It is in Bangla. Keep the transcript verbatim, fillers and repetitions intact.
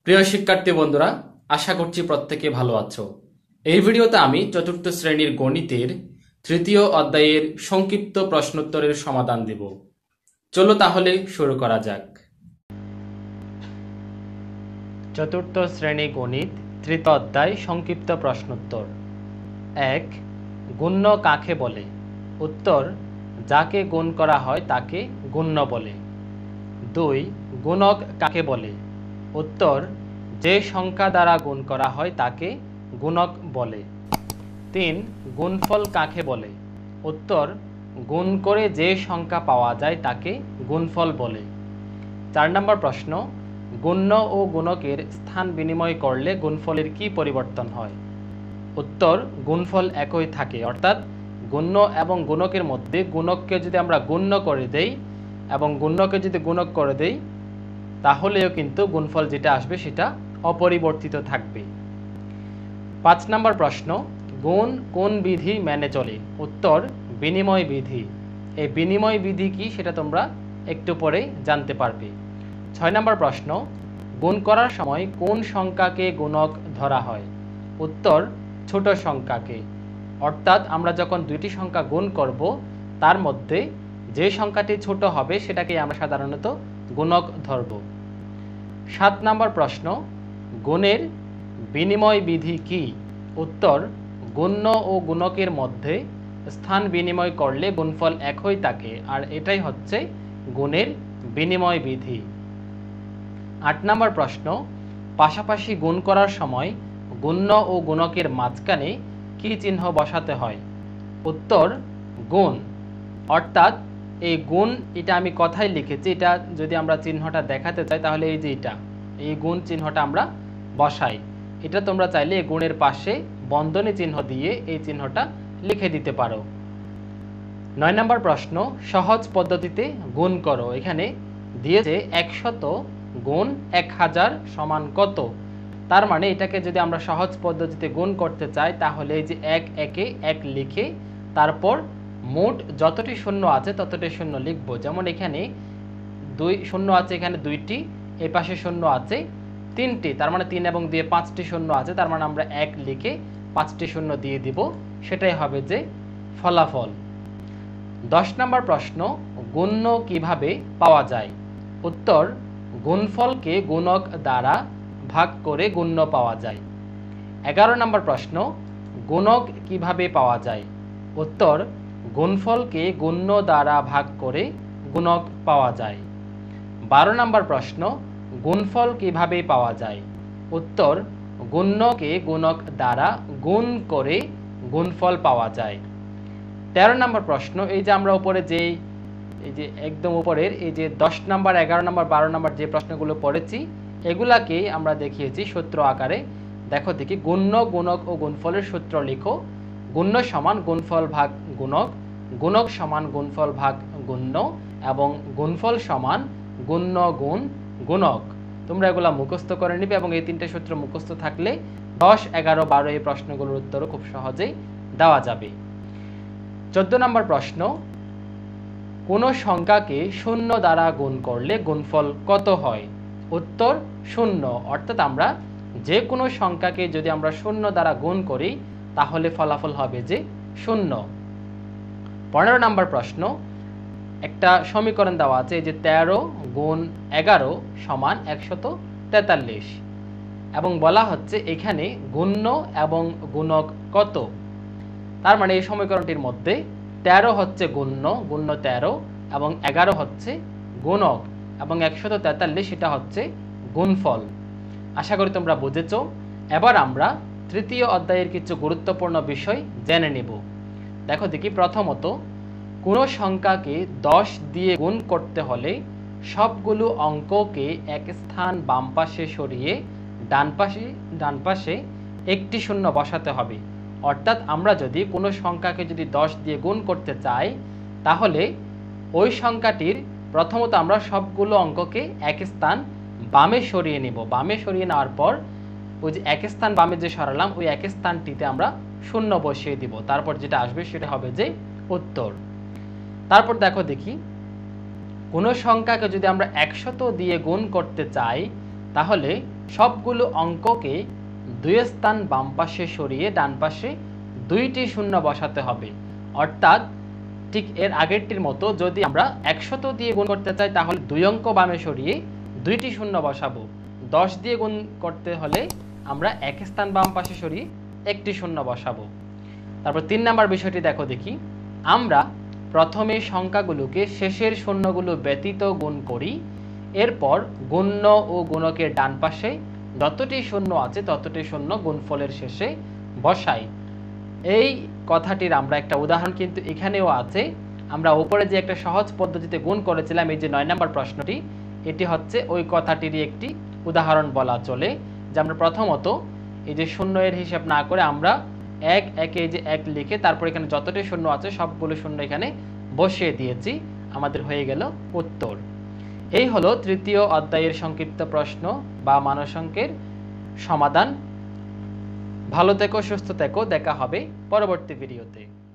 প্রিয় শিক্ষার্থী বন্ধুরা, আশা করছি প্রত্যেকে ভালো আছো। এই ভিডিওতে আমি চতুর্থ শ্রেণীর গণিতের তৃতীয় অধ্যায়ের সংক্ষিপ্ত প্রশ্নোত্তরের সমাধান দেব। চলো তাহলে শুরু করা যাক। চতুর্থ শ্রেণী গণিত তৃতীয় অধ্যায় সংক্ষিপ্ত প্রশ্নোত্তর। এক, গুণ্য কাকে বলে? উত্তর, যাকে গুণ করা হয় তাকে গুণ্য বলে। দুই, গুণক কাকে বলে? উত্তর, যে সংখ্যা দ্বারা গুণ করা হয় তাকে গুণক বলে। তিন, গুণফল কাকে বলে? উত্তর, গুণ করে যে সংখ্যা পাওয়া যায় তাকে গুণফল বলে। চার নম্বর প্রশ্ন, গুণ্য ও গুণকের স্থান বিনিময় করলে গুণফলের কি পরিবর্তন হয়? উত্তর, গুণফল একই থাকে। অর্থাৎ গুণ্য এবং গুণকের মধ্যে গুণককে যদি আমরা গুণ্য করে দেই এবং গুণ্যকে যদি গুণক করে দেই তাহলেও কিন্তু গুণফল যেটা আসবে সেটা অপরিবর্তিত থাকবে। পাঁচ নম্বর প্রশ্ন, গুণ কোন বিধি মেনে চলে? উত্তর, বিনিময় বিধি। এই বিনিময় বিধি কি সেটা তোমরা একটু পরে জানতে পারবে। ছয় নম্বর প্রশ্ন, গুণ করার সময় কোন সংখ্যাকে গুণক ধরা হয়? উত্তর, ছোট সংখ্যাকে। অর্থাৎ আমরা যখন দুইটি সংখ্যা গুণ করব তার মধ্যে যে সংখ্যাটি ছোট হবে সেটাকে আমরা সাধারণত গুণক ধরব। সাত নম্বর প্রশ্ন, গুণের বিনিময় বিধি কি? উত্তর, গুণ্য ও গুণকের মধ্যে স্থান বিনিময় করলে গুণফল একই থাকে, আর এটাই হচ্ছে গুণের বিনিময় বিধি। আট নম্বর প্রশ্ন, পাশাপাশি গুণ করার সময় গুণ্য ও গুণকের মাঝখানে কি চিহ্ন বসাতে হয়? উত্তর, গুণ। অর্থাৎ এই গুণ, এটা আমি কথায় লিখেছি, এটা যদি আমরা চিহ্নটা দেখাতে চাই তাহলে এই যে এটা, এই গুণ চিহ্নটা আমরা বসাই। এটা তোমরা চাইলে এই গুণের পাশে বন্ধনী চিহ্ন দিয়ে এই চিহ্নটা লিখে দিতে পারো। নয় নম্বর প্রশ্ন, সহজ পদ্ধতিতে গুণ করো। এখানে দিয়েছে একশত গুণ এক হাজার সমান কত? তার মানে এটাকে যদি আমরা সহজ পদ্ধতিতে গুণ করতে চাই তাহলে এই যে এক একে এক লিখে তারপর মোট যতটি শূন্য আছে ততটি শূন্য লিখব। যেমন এখানে দুই শূন্য আছে, এখানে দুইটি, এই পাশে শূন্য আছে তিনটি, তার মানে তিন এবং দুই পাঁচটি শূন্য আছে, তার মানে আমরা এক লিখে পাঁচটি শূন্য দিয়ে দিব, সেটাই হবে যে ফলাফল। দশ নম্বর প্রশ্ন, গুণ্য কিভাবে পাওয়া যায়? উত্তর, গুণফলকে গুণক দ্বারা ভাগ করে গুণ্য পাওয়া যায়। এগারো নম্বর প্রশ্ন, গুণক কিভাবে পাওয়া যায়? উত্তর, গুণফলকে গুণ্য দ্বারা ভাগ করে গুণক পাওয়া যায়। বারো নম্বর প্রশ্ন, গুণফল কিভাবে পাওয়া যায়? উত্তর, গুণ্যকে গুণক দ্বারা গুণ করে গুণফল পাওয়া যায়। তেরো নম্বর প্রশ্ন, এই যে আমরা উপরে যে এই যে একদম উপরের এই যে দশ নম্বর এগারো নম্বর বারো নম্বর যে প্রশ্নগুলো পড়েছি এগুলাকেই আমরা দেখিয়েছি সূত্র আকারে। দেখো দেখি, গুণ্য গুণক ও গুণফলের সূত্র লিখো। গুণ্য সমান গুণফল ভাগ গুণক, গুণক সমান গুণফল ভাগ গুণ্য এবং গুণফল সমান গুণ্য গুণ গুণক। তোমরা এগুলা মুখস্থ করে নিবে এবং এই তিনটে সূত্র মুখস্থ থাকলে দশ এগারো বারো এই প্রশ্নগুলোর উত্তরও খুব সহজেই দেওয়া যাবে। চোদ্দ নম্বর প্রশ্ন, কোন সংখ্যাকে শূন্য দ্বারা গুণ করলে গুণফল কত হয়? উত্তর, শূন্য। অর্থাৎ আমরা যে কোনো সংখ্যাকে যদি আমরা শূন্য দ্বারা গুণ করি তাহলে ফলাফল হবে যে শূন্য। পনেরো নম্বর প্রশ্ন, একটা সমীকরণ দেওয়া আছে, এই যে তেরো গুণ এগারো সমান একশত তেতাল্লিশ এবং বলা হচ্ছে এখানে গুণ্য এবং গুণক কত? তার মানে এই সমীকরণটির মধ্যে তেরো হচ্ছে গুণ্য, গুণ্য তেরো, এবং এগারো হচ্ছে গুণক এবং একশত তেতাল্লিশ এটা হচ্ছে গুণফল। আশা করি তোমরা বুঝেছ। এবার আমরা তৃতীয় অধ্যায়ের কিছু গুরুত্বপূর্ণ বিষয় জেনে নেব। দেখো দেখি, প্রথমত কোনো সংখ্যাকে দশ দিয়ে গুণ করতে হলে সবগুলো অঙ্ককে এক স্থান বাম পাশে সরিয়ে ডান পাশে ডান পাশে একটি শূন্য বসাতে হবে। অর্থাৎ আমরা যদি কোনো সংখ্যাকে যদি দশ দিয়ে গুণ করতে চাই তাহলে ওই সংখ্যাটির প্রথমত আমরা সবগুলো অঙ্ককে এক স্থান বামে সরিয়ে নিব। বামে সরিয়ে নেওয়ার পর ওই যে এক স্থান বামে যে সরালাম ওই এক স্থানটিতে আমরা শূন্য বসিয়ে দিব, তারপর যেটা আসবে সেটা হবে যে উত্তর। তারপর দেখো দেখি, কোনো সংখ্যাকে যদি আমরা একশত দিয়ে গুণ করতে চাই তাহলে সবগুলো অঙ্ককে দুই স্থান বাম পাশে সরিয়ে ডান পাশে দুইটি শূন্য বসাতে হবে। অর্থাৎ ঠিক এর আগেরটির মতো যদি আমরা একশত দিয়ে গুণ করতে চাই তাহলে দুই অঙ্ক বামে সরিয়ে দুইটি শূন্য বসাবো। দশ দিয়ে গুণ করতে হলে আমরা এক স্থান বাম পাশে সরিয়ে একটি শূন্য বসাবো। তারপর তিন নাম্বার বিষয়টি দেখো দেখি। আমরা প্রথমে সংখ্যাগুলোকে শেষের শূন্যগুলো ব্যতীত গুণ করি, এরপর গুণ্য ও গুণকের ডান পাশে যতটি শূন্য আছে ততটি শূন্য গুণফলের শেষে বসাই। এই কথাটির আমরা একটা উদাহরণ কিন্তু এখানেও আছে। আমরা উপরে যে একটা সহজ পদ্ধতিতে গুণ করেছিলাম, এই যে নয় নম্বর প্রশ্নটি, এটি হচ্ছে ওই কথাটিরই একটি উদাহরণ বলা চলে। যে আমরা প্রথমত এই যে শূন্য এর হিসাব না করে আমরা এক একে এই যে এক লিখে তারপর এখানে যতটি শূন্য আছে সবগুলো শূন্য এখানে বসিয়ে দিয়েছি, আমাদের হয়ে গেল উত্তর। এই হলো তৃতীয় অধ্যায়ের সংক্ষিপ্ত প্রশ্ন বা মানসংখ্যের সমাধান। ভালো থেকো, সুস্থ থেকো, দেখা হবে পরবর্তী ভিডিওতে।